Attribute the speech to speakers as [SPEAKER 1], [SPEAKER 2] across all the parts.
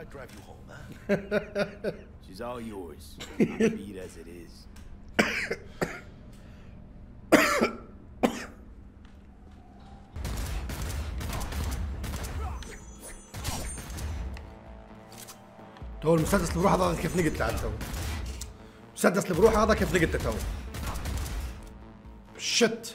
[SPEAKER 1] I drive you home, huh? She's all yours. Be it as it is.
[SPEAKER 2] تو المسدس اللي بروح هذا كيف نقت لعب تو. المسدس اللي بروح هذا كيف نقت تو. شت.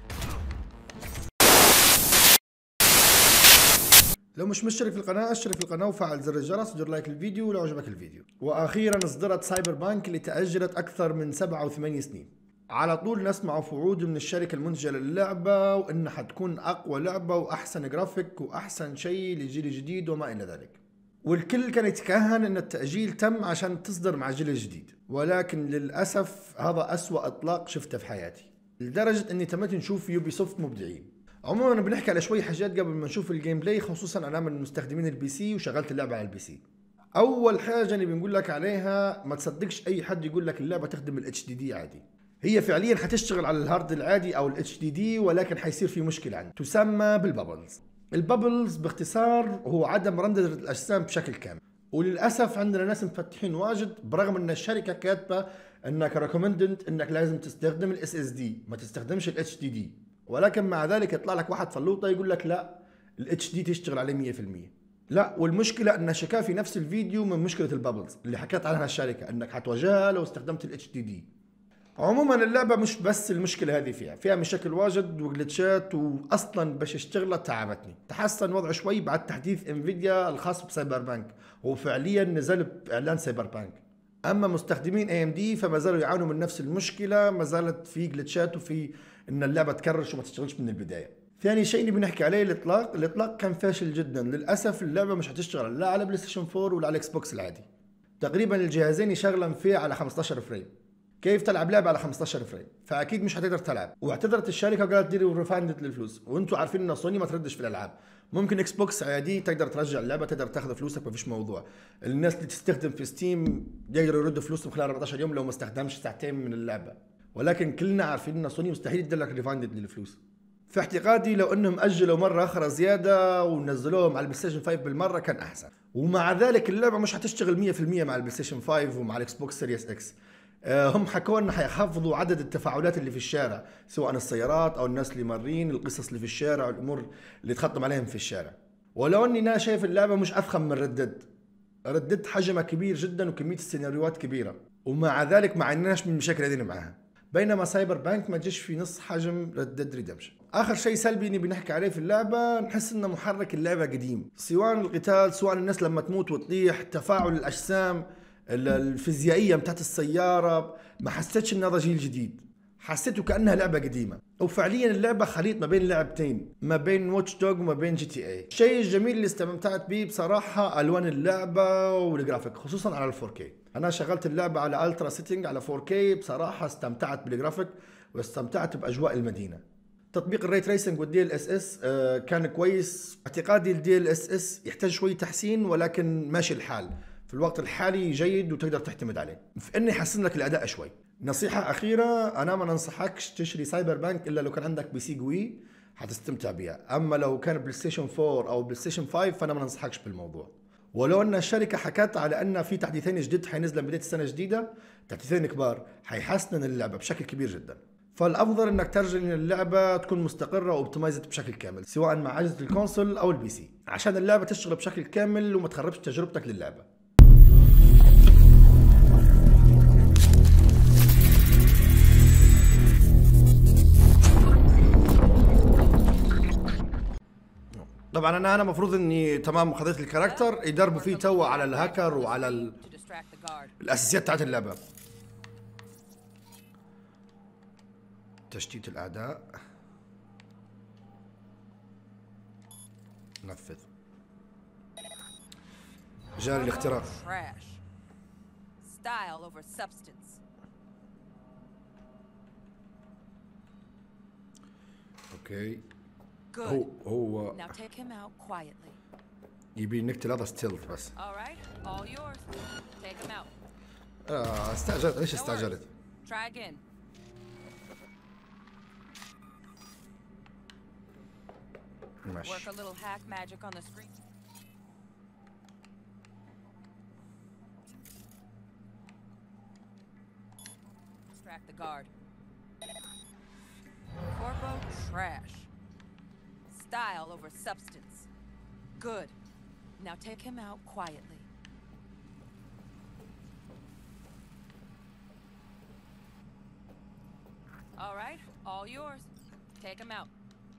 [SPEAKER 2] لو مش مشترك في القناة اشترك في القناة وفعل زر الجرس ودير لايك للفيديو لو عجبك الفيديو. واخيرا اصدرت سايبر بانك اللي تأجلت اكثر من 7 و8 سنين. على طول نسمع فوعود من الشركة المنتجة للعبة وانها حتكون اقوى لعبة واحسن جرافيك واحسن شيء للجيل الجديد وما الى ذلك. والكل كان يتكهن ان التأجيل تم عشان تصدر مع الجيل الجديد، ولكن للأسف هذا أسوأ اطلاق شفته في حياتي، لدرجة اني تميت نشوف يوبي سوفت مبدعين. عموما بنحكي على شوي حاجات قبل ما نشوف الجيم بلاي، خصوصا انا من مستخدمين البي سي وشغلت اللعبة على البي سي. اول حاجة اللي بنقول لك عليها، ما تصدقش اي حد يقول لك اللعبة تخدم الاتش دي دي عادي. هي فعليا حتشتغل على الهارد العادي او الاتش دي دي، ولكن حيصير في مشكلة عنده تسمى بالبابلز. البابلز باختصار هو عدم رندرة الاجسام بشكل كامل، وللاسف عندنا ناس مفتحين واجد برغم ان الشركه كاتبه انك ريكومندد انك لازم تستخدم الاس اس دي ما تستخدمش الاتش دي دي، ولكن مع ذلك يطلع لك واحد فلوطه يقول لك لا الاتش دي تشتغل عليه 100%. لا، والمشكله ان شكا في نفس الفيديو من مشكله البابلز اللي حكت عنها الشركه انك حتواجهها لو استخدمت الاتش دي دي. عموما اللعبه مش بس المشكله هذه فيها مشاكل واجد وجلتشات، واصلا باش اشتغلت تعبتني. تحسن وضع شوي بعد تحديث انفيديا الخاص بسايبر بانك، وفعليا نزل باعلان سايبر بانك. اما مستخدمين اي ام دي فما زالوا يعانوا من نفس المشكله، ما زالت في جلتشات وفي ان اللعبه تكرش وما تشتغلش من البدايه. ثاني شيء اللي بنحكي عليه الاطلاق كان فاشل جدا. للاسف اللعبه مش حتشتغل لا على بلاي ستيشن 4 ولا على الاكس بوكس العادي. تقريبا الجهازين يشغلن فيه على 15 فريم. كيف تلعب لعبه على 15 فريم؟ فاكيد مش هتقدر تلعب. واعتذرت الشركه وقالت ديروا ريفاند للفلوس، وانتم عارفين ان سوني ما تردش في الالعاب. ممكن اكس بوكس عادي تقدر ترجع اللعبه، تقدر تاخذ فلوسك، ما فيش موضوع. الناس اللي تستخدم في ستيم يقدروا يردوا فلوسهم خلال 14 يوم لو ما استخدمش ساعتين من اللعبه، ولكن كلنا عارفين ان سوني مستحيل تدير لك ريفاند للفلوس. في اعتقادي لو انهم اجلوا مره اخرى زياده ونزلوهم على البلاي ستيشن 5 بالمره كان احسن. ومع ذلك اللعبه مش هتشتغل 100% مع البلاي ستيشن 5 ومع الاكس بوكس سيريس اكس. هم حكوا لنا حيخفضوا عدد التفاعلات اللي في الشارع، سواء السيارات او الناس اللي مارين، القصص اللي في الشارع والامور اللي تخطم عليهم في الشارع. ولو اني انا شايف اللعبه مش افخم من ردد حجمها كبير جدا وكميه السيناريوهات كبيره، ومع ذلك ما عندناش من المشاكل هذه معاها. بينما سايبر بانك ما جيش في نص حجم ردد ريدمشن. اخر شيء سلبي اني بنحكي عليه في اللعبه، نحس ان محرك اللعبه قديم، سواء القتال سواء الناس لما تموت وتطيح، تفاعل الاجسام، الفيزيائيه بتاعت السياره، ما حسيتش ان هذا جيل جديد، حسيته كانها لعبه قديمه. وفعليا اللعبه خليط ما بين لعبتين، ما بين واتش دوغ وما بين جي تي اي. الشيء الجميل اللي استمتعت به بصراحه الوان اللعبه والجرافيك، خصوصا على ال 4K. انا شغلت اللعبه على الترا سيتنج على 4K، بصراحه استمتعت بالجرافيك واستمتعت باجواء المدينه. تطبيق الري تريسنج والدي ال اس اس كان كويس. اعتقادي الدي ال اس اس يحتاج شوي تحسين، ولكن ماشي الحال في الوقت الحالي جيد وتقدر تعتمد عليه في انه يحسن لك الاداء شوي. نصيحه اخيره، انا ما ننصحكش تشتري سايبر بانك الا لو كان عندك بي سي قوي حتستمتع بيها، اما لو كان بلاي ستيشن 4 او بلاي ستيشن 5 فانا ما ننصحكش بالموضوع. ولو ان الشركه حكت على ان في تحديثين جديد حينزلوا بدايه السنه الجديده، تحديثين كبار حيحسنن اللعبه بشكل كبير جدا. فالافضل انك ترجع اللعبه تكون مستقره واوبتمايزد بشكل كامل، سواء مع اجهزه الكونسول او البي سي، عشان اللعبه تشتغل بشكل كامل وما تخربش تجربتك للعبه. طبعا انا المفروض اني تمام خذيت الكاركتر يدربوا فيه تو على الهاكر وعلى الاساسيات بتاعت اللعبه. تشتيت الاعداء، نفذ، جاري الاختراق. اوكي، هو يبي نقتل هذا ستيلث بس. استعجلت. ليش استعجلت؟ ماشي.
[SPEAKER 3] track the guard. Corpo trash. Style over substance. Good. Now take him out quietly. All right, all yours. Take him out.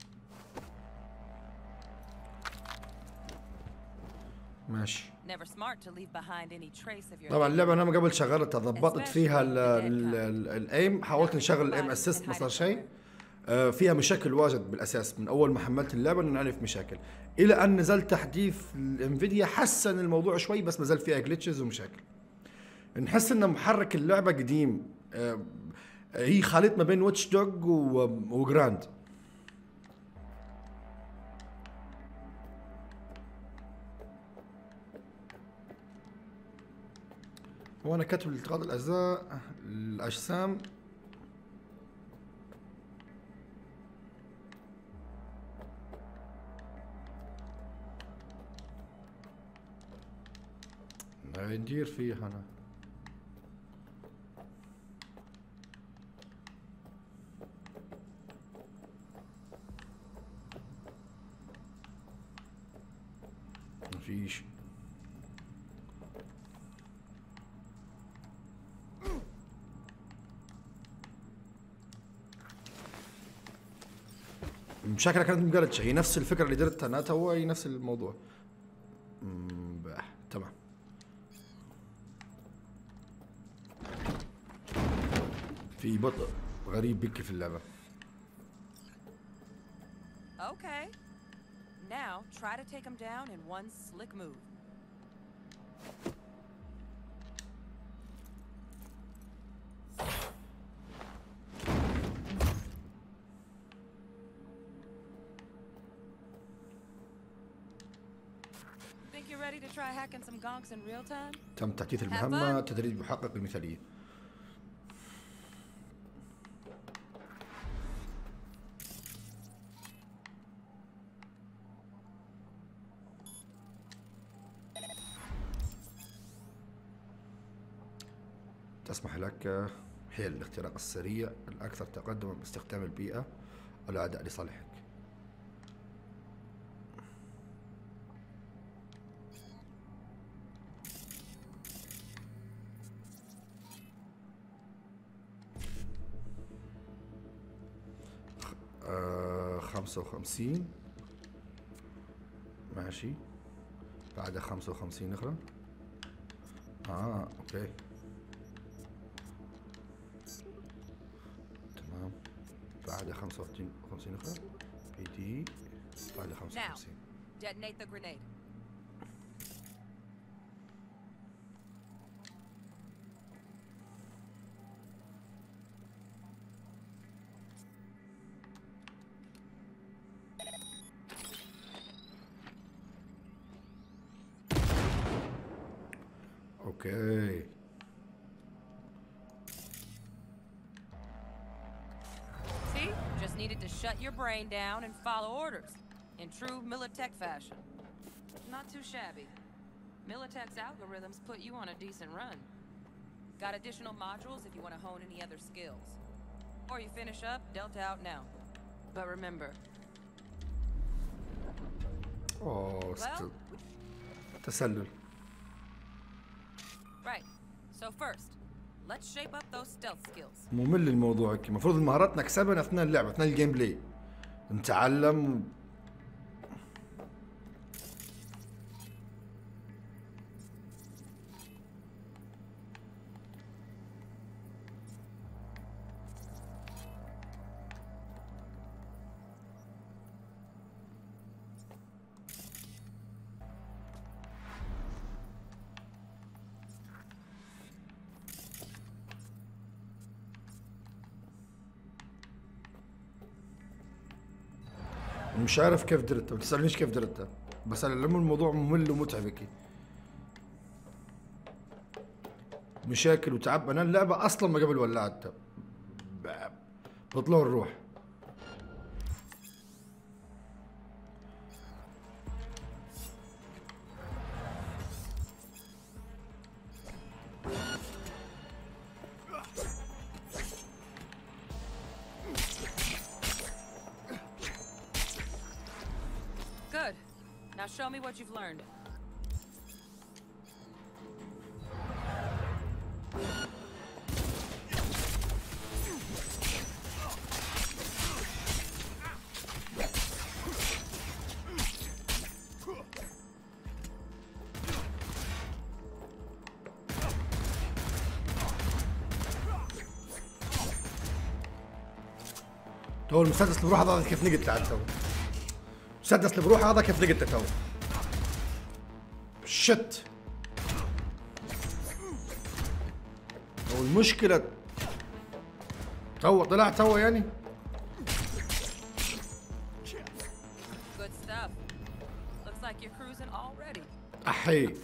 [SPEAKER 2] ماشي.
[SPEAKER 3] Never smart to leave behind any trace of your.
[SPEAKER 2] طبعا اللعبة أنا قبل شغلتها ضبطت فيها الأيم، حاولت نشغل الأيم أسيست ما صار شيء. فيها مشاكل واجد بالأساس من أول ما حملت اللعبة إنه نعرف مشاكل، إلى أن نزل تحديث الانفيديا حسن الموضوع شوي، بس ما زال فيها جلitches ومشاكل. نحس إن محرك اللعبة قديم، هي خليط ما بين واتش دوغ وجراند. وانا كاتب التقاط الاجزاء الاجسام. ندير فيها انا. مفيش. شكلها كانت مقلتش، هي نفس الفكره اللي درتها انا تو، هي نفس الموضوع. تمام. في بطء غريب بكي في اللعبه.
[SPEAKER 3] Okay. Now try to take him down in one slick move. Think you're ready to try hacking some gonks in real time?
[SPEAKER 2] تم تحديث المهمة، تدريب محقق المثالية. تسمح لك حيل الاختراق السريع الأكثر تقدما باستخدام البيئة والأعداء لصالحك. خمسة وخمسين ماشي، بعدها 55 أخرى. أوكي تمام، بعدها 55 أخرى. بي دي بعدها 55.
[SPEAKER 3] Detonate the grenade.
[SPEAKER 2] Okay.
[SPEAKER 3] See? Just needed to shut your brain down and follow orders. In true Militech fashion. Not too shabby. Militech's algorithms put you on a decent run. Got additional modules if you want to hone any other skills. Or you finish up, Delta out now. But remember.
[SPEAKER 2] Oh,
[SPEAKER 3] well,
[SPEAKER 2] تسلل.
[SPEAKER 3] Right. So first, let's shape up those stealth skills.
[SPEAKER 2] ممل الموضوع هيك، المفروض المهارات نكسبها اثناء اللعبة، اثناء الجيم بلاي. نتعلم. مش عارف كيف درتها، ما تسألنيش كيف درتها، بس لما الموضوع ممل ومتعب هيك. مشاكل وتعب. انا اللعبة اصلا ما قبل ولعتها بطلع الروح.
[SPEAKER 3] Now show me what you've learned.
[SPEAKER 2] تو المسدس اللي بروح هذا كيف نقت لعب تو. المسدس اللي بروح هذا كيف نقت تو. شت. والمشكلة تو طلع تو يعني.
[SPEAKER 3] Good stuff. Looks like you're cruising already.
[SPEAKER 2] أحي.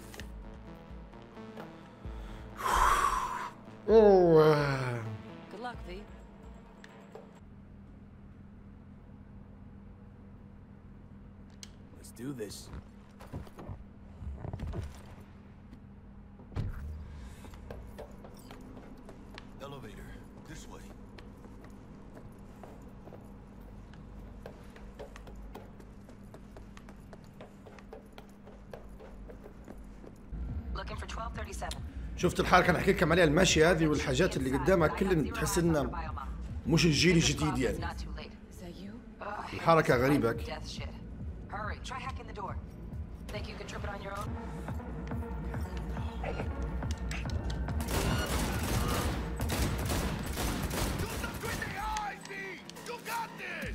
[SPEAKER 2] أوه.
[SPEAKER 3] Good luck, V.
[SPEAKER 1] Let's do this.
[SPEAKER 4] Elevator, this way.
[SPEAKER 3] Looking for 1237.
[SPEAKER 2] شفت الحركة اللي حكيت لكم عليها، المشي هذه والحاجات اللي قدامها كلها تحس انها مش الجيل الجديد يعني.
[SPEAKER 3] Is that you?
[SPEAKER 2] الحركة غريبة.
[SPEAKER 3] Death shit. Hurry, try hacking the door. Think you can trip it on your own?
[SPEAKER 4] You got this!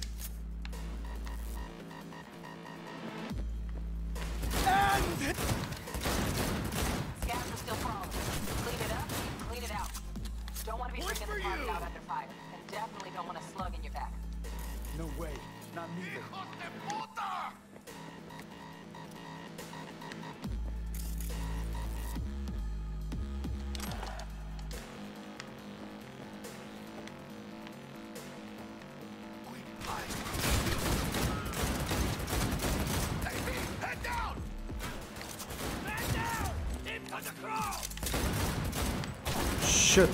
[SPEAKER 3] Scabs are still crawling. Clean it up, clean it out. Don't want to be freaking the target out under fire. And definitely don't want a slug in your back.
[SPEAKER 1] No way. Not me.
[SPEAKER 4] ¡Hijos de puta! Head down! Head down! Into the crawl!
[SPEAKER 2] شت.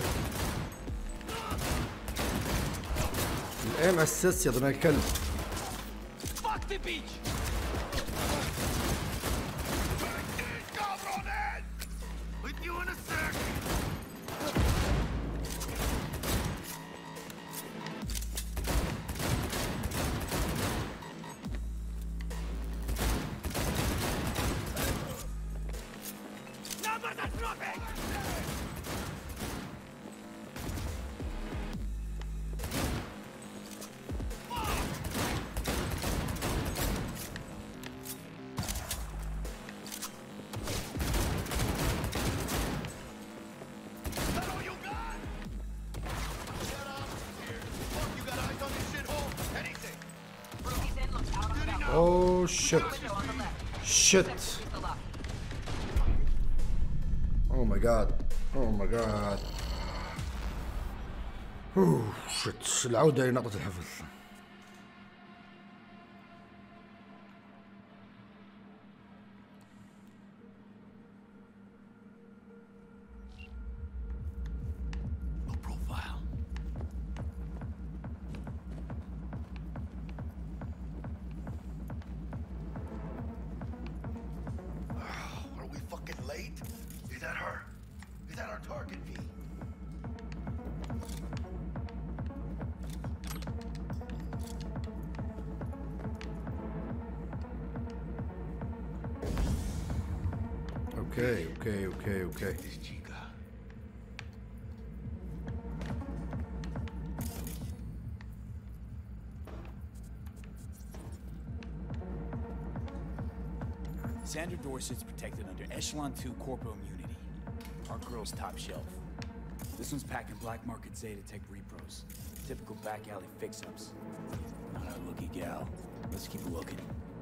[SPEAKER 2] الايم اسيست يا ابن الكلب.
[SPEAKER 4] Fuck the beach! Cabrones! With you in a sec! Numbers are dropping! That all you got? Get up here. Fuck, you got eyes on this shithole? Anything.
[SPEAKER 3] Ruby's in, looks out on the balcony.
[SPEAKER 2] اوه شت.
[SPEAKER 3] Window on the left.
[SPEAKER 2] شت.
[SPEAKER 3] Use the lock.
[SPEAKER 2] اوه ماي جاد. اوه ماي جاد. اوه شت. العودة لنقطة الحفظ.
[SPEAKER 4] No profile. Are we fucking late? Is that her? Is that our target, V?
[SPEAKER 2] اوكي اوكي اوكي اوكي.
[SPEAKER 4] This chica.
[SPEAKER 1] Sandra Dorsett's protected under Echelon 2 Corpo Immunity. Our girl's top shelf. This one's packing Black Market Zeta Tech repros. Typical back alley fix-ups. Not our looky gal. Let's keep looking.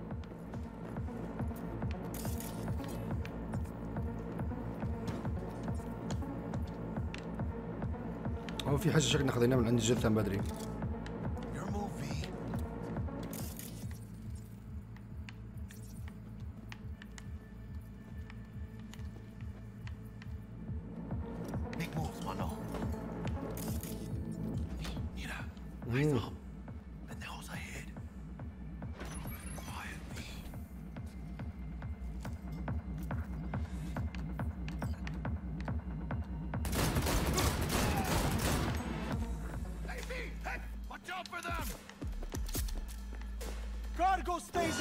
[SPEAKER 2] هو في حاجة شكلنا خذيناها من عند الجثة من بدري.
[SPEAKER 4] Your move, V. Big moves, mano. Mira, eyes up. Pendejos ahead. Quiet, V.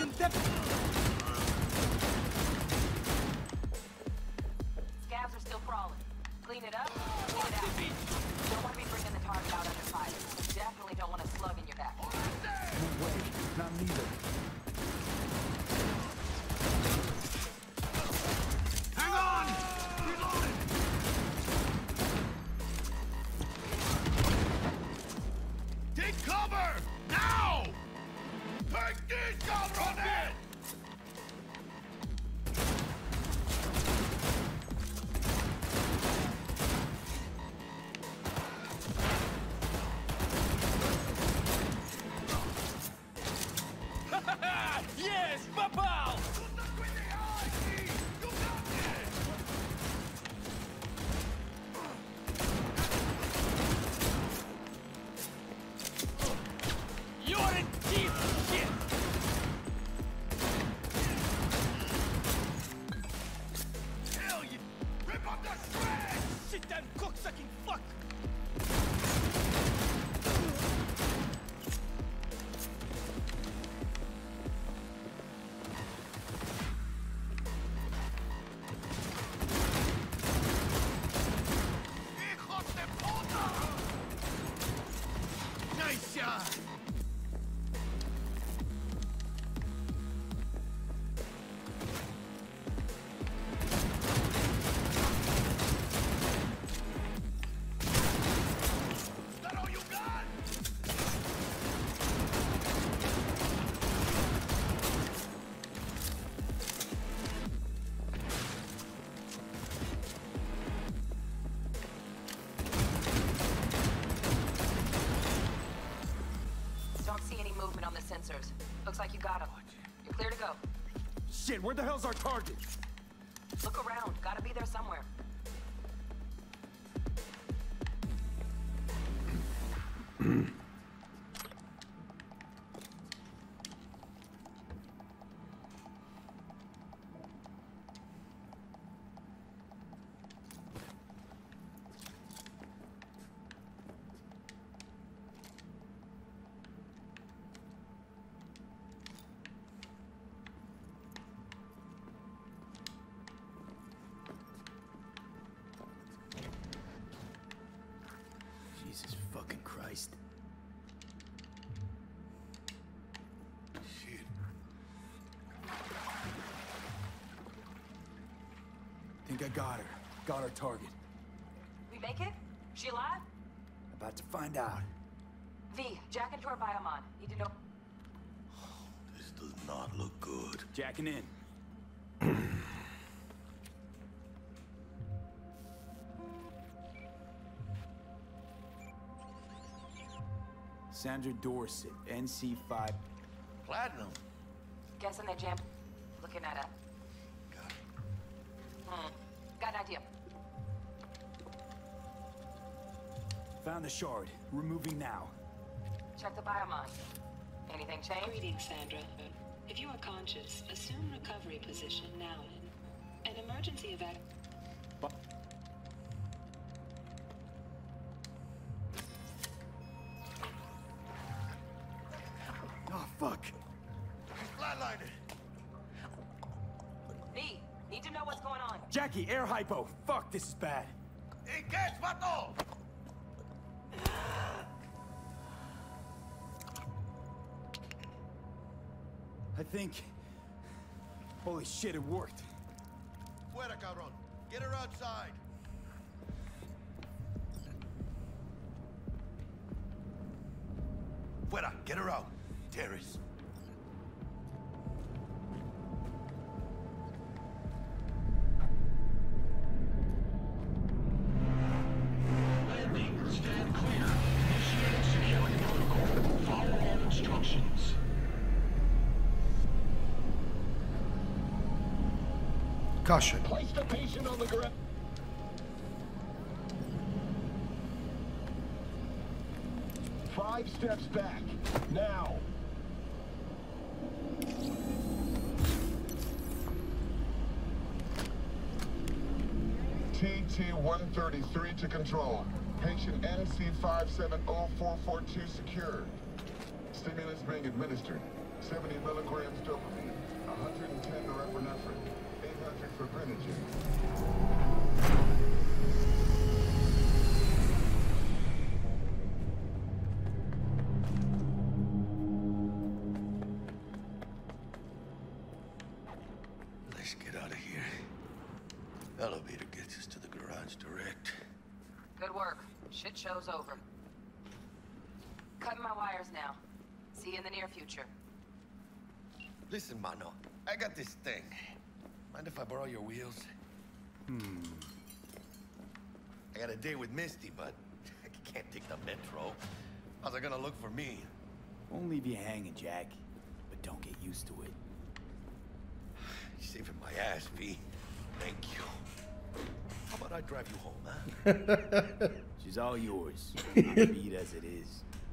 [SPEAKER 3] Scabs are still crawling. Clean it up, clean it out. Don't want to be bringing the target out under fire. Definitely don't want a slug in your back.
[SPEAKER 1] No way. Not neither.
[SPEAKER 4] Hang on! Reloading! Take cover! Now! Take this, cabrones!
[SPEAKER 1] Yes, papal! You're in deep shit!
[SPEAKER 4] Hell, you rip up the shreds!
[SPEAKER 1] Sit down, cocksucking fuck!
[SPEAKER 4] Hijos de puta! Nice shot! Is that all you got?
[SPEAKER 3] Don't see any movement on the sensors. Looks like you got them. You're clear to go.
[SPEAKER 1] Shit, where the hell's our target?
[SPEAKER 3] Look around. Gotta be there somewhere.
[SPEAKER 1] Jesus fucking Christ.
[SPEAKER 4] Shit.
[SPEAKER 1] Think I got her. Got our target.
[SPEAKER 3] We make it? She alive?
[SPEAKER 1] About to find out.
[SPEAKER 3] V, jack into her biomon. Need to know.
[SPEAKER 4] This does not look good.
[SPEAKER 1] Jacking in. Sandra Dorsett, NC5.
[SPEAKER 4] Platinum.
[SPEAKER 3] Guessing they jammed. Looking at it.
[SPEAKER 4] Got it.
[SPEAKER 3] Got an idea.
[SPEAKER 1] Found the shard. Removing now.
[SPEAKER 3] Check the biomon. Anything change?
[SPEAKER 5] Greetings, Sandra. If you are conscious, assume recovery position now. An emergency evac.
[SPEAKER 1] Oh, fuck.
[SPEAKER 4] Flatlining.
[SPEAKER 3] V, need to know what's going on.
[SPEAKER 1] Jackie, air hypo. Fuck, this is bad.
[SPEAKER 4] Engage, vato!
[SPEAKER 1] I think... Holy shit, it worked.
[SPEAKER 4] Fuera, cabrón. Get her outside. Fuera, get her out. Terrace.
[SPEAKER 6] Landing. Stand clear. Initiate security protocol. Follow all instructions.
[SPEAKER 2] Caution.
[SPEAKER 6] Place the patient on the ground. 5 steps back. Now. TT-133 to control. Patient NC570442 secured. Stimulus being administered. 70 milligrams dopamine. 110 for epinephrine, 800 for Grenogen.
[SPEAKER 4] Let's get out of here. Elevator gets us to the garage direct.
[SPEAKER 3] Good work. Shit show's over. Cutting my wires now. See you in the near future.
[SPEAKER 4] Listen, Mano, I got this thing. Mind if I borrow your wheels? I got a date with Misty, but I can't take the metro. How's it gonna look for me?
[SPEAKER 1] Won't leave you hanging, Jack. But don't get used to it.
[SPEAKER 4] You're saving my ass, V. Thank you. How about I drive you home, huh?
[SPEAKER 1] She's all yours. I'm beat as it is.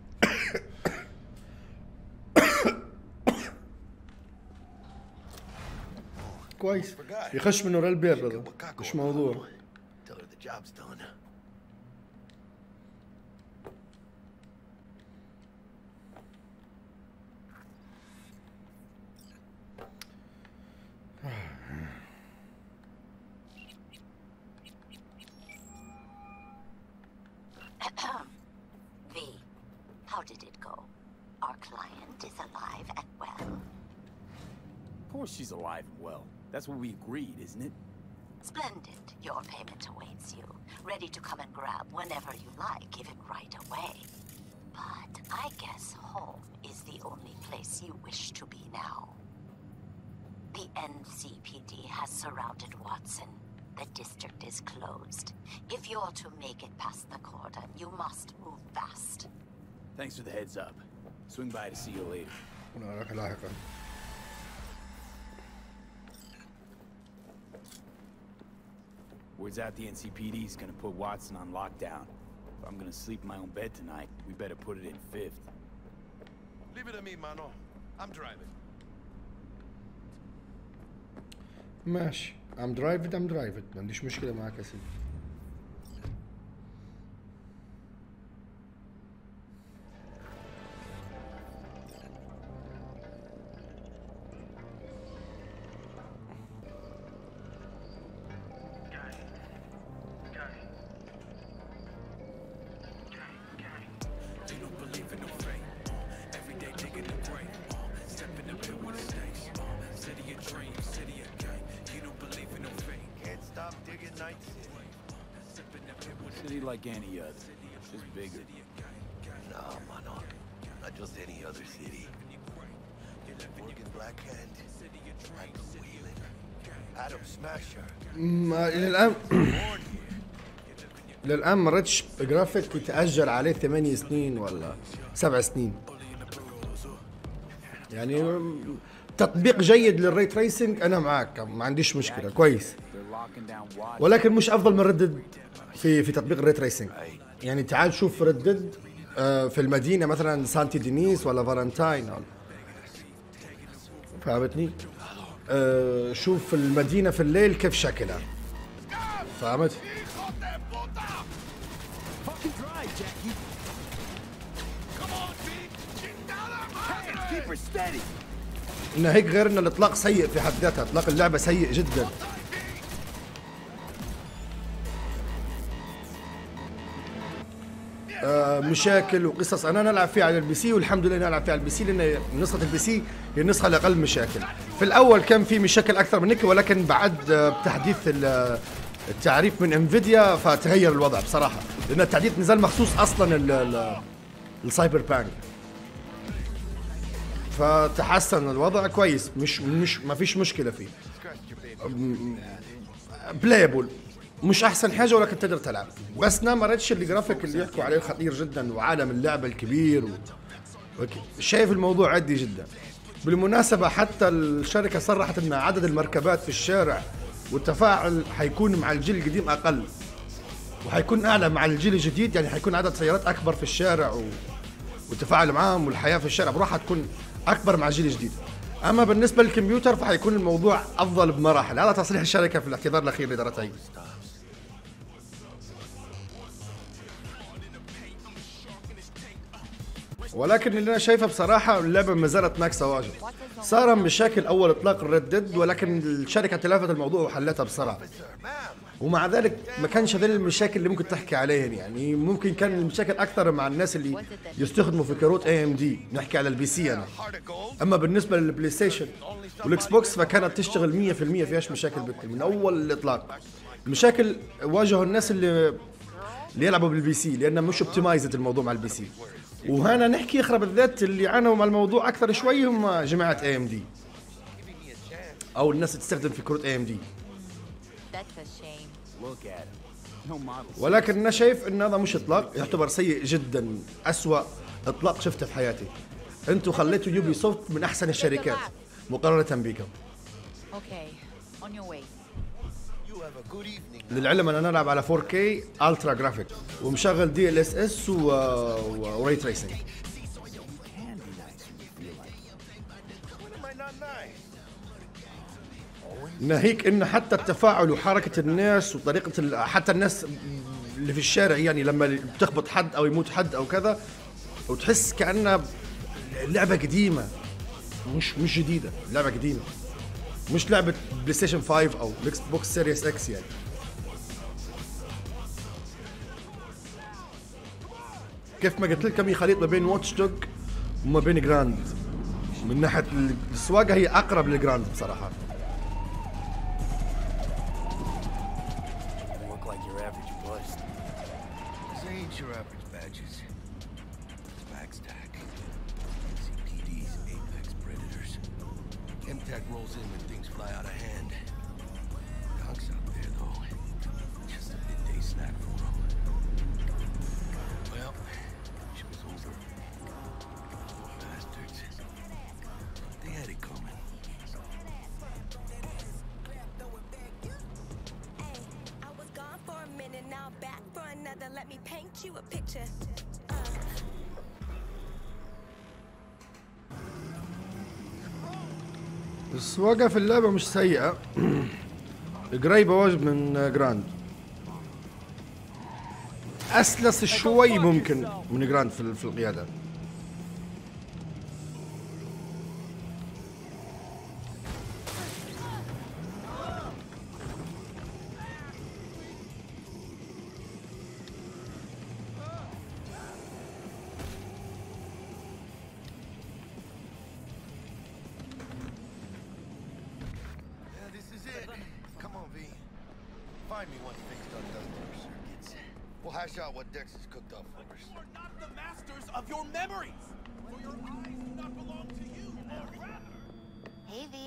[SPEAKER 2] كويس يخش من ورا البير هذا مش موضوع.
[SPEAKER 4] Tell her the job's done.
[SPEAKER 7] V, how did it go? Our client is alive and well.
[SPEAKER 1] Of course she's alive and well. That's what we agreed, isn't it?
[SPEAKER 7] Splendid. Your payment awaits you. Ready to come and grab whenever you like, even right away. But I guess home is the only place you wish to be now. The NCPD has surrounded Watson. The district is closed. If you're to make it past the cordon, you must move fast.
[SPEAKER 1] Thanks for the heads up. Swing by to see you later.
[SPEAKER 2] نراك لاحقا.
[SPEAKER 1] Word's out the NCPD's gonna put Watson on lockdown. If I'm gonna sleep in my own bed tonight, we better put it in fifth.
[SPEAKER 4] Leave it to me, Mano. I'm driving.
[SPEAKER 2] ماشي. I'm driving ما عنديش مشكلة معك يا سيدي.
[SPEAKER 1] City like any other, just bigger.
[SPEAKER 4] No, Mano. Not just any other city. Morgan Blackhand, Michael Whelan, Adam Smasher.
[SPEAKER 2] للآن ما رتش جرافيك يتأجل عليه 8 سنين ولا 7 سنين. يعني تطبيق جيد للري تريسنج أنا معك ما عنديش مشكلة كويس. ولكن مش أفضل من ردد في تطبيق الري تريسنج. يعني تعال شوف ردد في المدينة مثلا سانتي دينيس ولا فالنتاين فهمتني؟ شوف المدينة في الليل كيف شكلها. فهمت؟ إن هيك غير إن الإطلاق سيء في حد ذاتها، إطلاق اللعبة سيء جدا. مشاكل وقصص أنا نلعب فيها على البي سي والحمد لله نلعب فيها على البي سي لأن نسخة البي سي هي النسخة الأقل مشاكل. في الأول كان في مشاكل أكثر من هيك ولكن بعد تحديث التعريف من انفيديا فتغير الوضع بصراحة لأن التحديث نزل مخصوص أصلا السايبر بانك فتحسن الوضع كويس مش ما فيش مشكلة فيه. بلايبل مش احسن حاجه ولكن تقدر تلعب بس ما ريتش الجرافيك اللي يحكوا عليه خطير جدا وعالم اللعبه الكبير شايف الموضوع عادي جدا. بالمناسبه حتى الشركه صرحت ان عدد المركبات في الشارع والتفاعل حيكون مع الجيل القديم اقل وحيكون اعلى مع الجيل الجديد. يعني حيكون عدد سيارات اكبر في الشارع والتفاعل معهم والحياه في الشارع بروحها تكون اكبر مع الجيل الجديد. اما بالنسبه للكمبيوتر فحيكون الموضوع افضل بمراحل. هذا تصريح الشركه في الاعتذار الاخير اللي دارتها. ولكن اللي انا شايفه بصراحه اللعبه ما زالت ناقصه واجد. صار مشاكل اول اطلاق الردد، ولكن الشركه تلافت الموضوع وحلتها بسرعه. ومع ذلك ما كانش هذول المشاكل اللي ممكن تحكي عليهن، يعني ممكن كان المشاكل اكثر مع الناس اللي يستخدموا في كروت AMD، نحكي على البي سي انا. اما بالنسبه للبلاي ستيشن والاكس بوكس فكانت تشتغل 100%، فيهاش مشاكل بكل من اول الاطلاق. المشاكل واجهوا الناس اللي يلعبوا بالبي سي، لانه مش اوبتمايزد الموضوع مع البي سي. وهنا نحكي اخرى بالذات اللي عانوا مع الموضوع اكثر شوي هم جماعه AMD او الناس اللي تستخدم في كروت AMD. ولكن انا شايف ان هذا مش اطلاق، يعتبر سيء جدا، اسوأ اطلاق شفته في حياتي. انتم خليتوا يوبي سوفت من احسن الشركات مقارنه بكم. للعلم انا نلعب على 4K الترا جرافيك ومشغل DLSS وري تريسنج. ناهيك ان حتى التفاعل وحركه الناس وطريقه حتى الناس اللي في الشارع، يعني لما بتخبط حد او يموت حد او كذا، وتحس كأنها لعبه قديمه، مش جديده، لعبه قديمه، مش لعبه بلاي ستيشن 5 او اكس بوكس سيريس اكس. يعني كيف ما قلت لكم هي خليط ما بين واتش دوج وما بين جراند. من ناحيه السواقه هي اقرب للجراند بصراحه.
[SPEAKER 4] Your average badges. Backstack. CPD's apex predators. MTAC rolls in when things fly out of hand. Donk's out there though. Just a midday snack for him. Well, she was over. Bastards. They had it coming.
[SPEAKER 8] I was gone for a minute, now back for another. Let me paint you a picture.
[SPEAKER 2] السواقة في اللعبة مش سيئة، قريبة واجد من جراند، أسلس شوي ممكن من جراند في القيادة.
[SPEAKER 4] Find me one fixed on Dustler circuits. We'll hash out what Dex has cooked up for us.
[SPEAKER 1] You are not the masters of your memories, for your eyes do not belong to you, or rather.
[SPEAKER 7] Hey, V.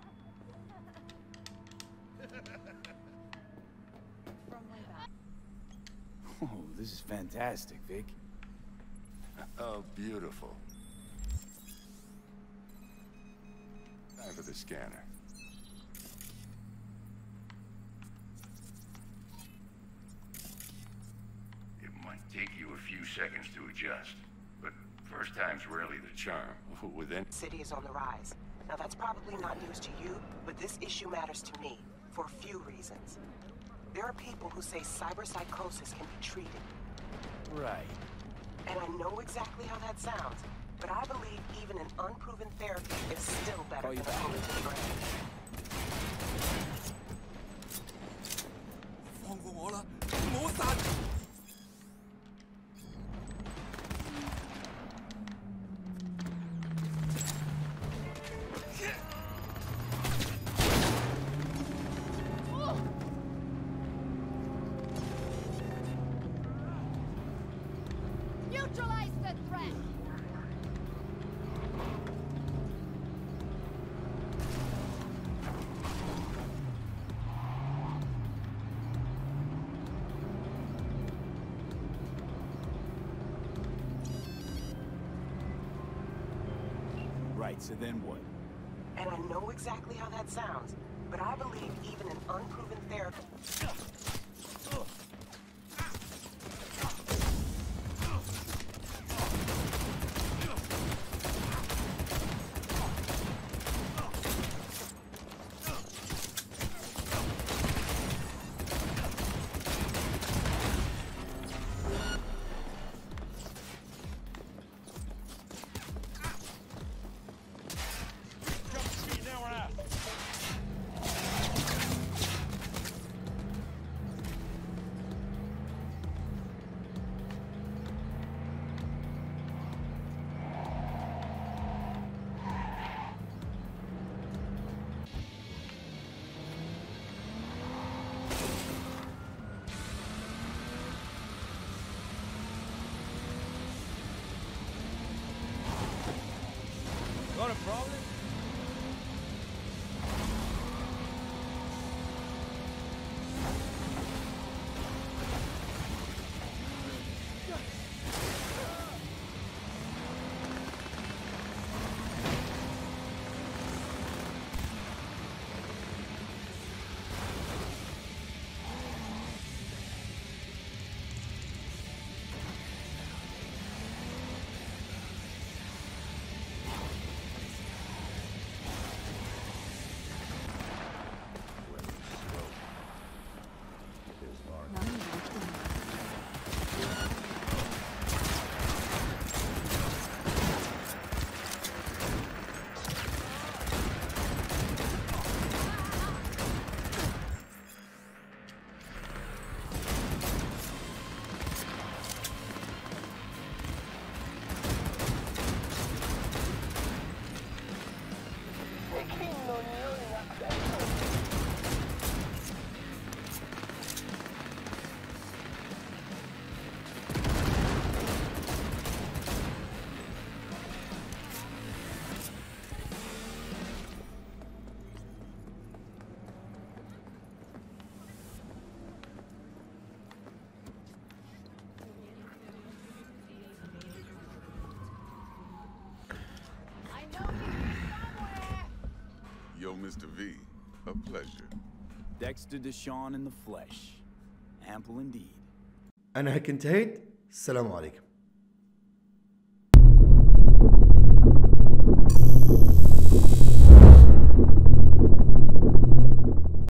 [SPEAKER 1] Oh, this is fantastic, Vic.
[SPEAKER 6] Oh, beautiful. Time for the scanner. It might take you a few seconds to adjust, but first time's rarely the charm. Within
[SPEAKER 9] City is on the rise. Now that's probably not news to you, but this issue matters to me for a few reasons. There are people who say cyberpsychosis can be treated.
[SPEAKER 1] Right.
[SPEAKER 9] And I know exactly how that sounds, but I believe even an unproven therapy is still better than a bullet to the brain.
[SPEAKER 1] 放過我啦，唔好殺！
[SPEAKER 8] Neutralize the threat!
[SPEAKER 1] Right, so then what?
[SPEAKER 9] And I know exactly how that sounds, but I believe even an unproven therapy...
[SPEAKER 10] Yo, Mr. V, a pleasure.
[SPEAKER 1] Dexter Deshawn in the flesh. Ample indeed.
[SPEAKER 2] أنا هيك انتهيت. السلام عليكم.